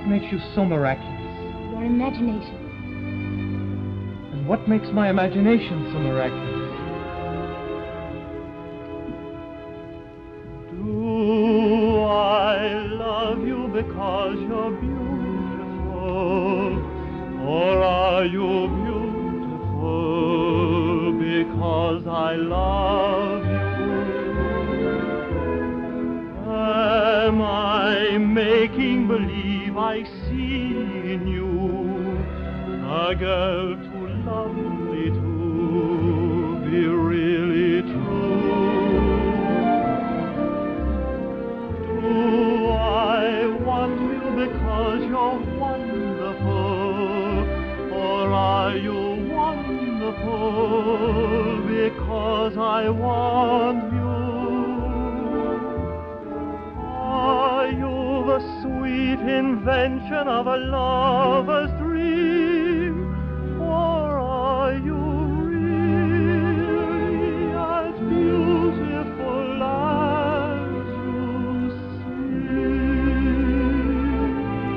what makes you so miraculous? Your imagination. And what makes my imagination so miraculous? Do I love you because you're beautiful? Or are you beautiful because I love you? Am I making believe I see in you a girl too lovely to be really true? Do I want you because you're wonderful? Or are you wonderful because I want you? Are you the sweet invention of a lover's dream? Or are you really as beautiful as you seem?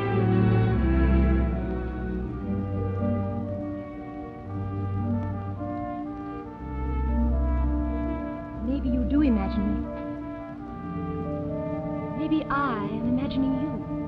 Maybe you do imagine me. Maybe I am imagining you.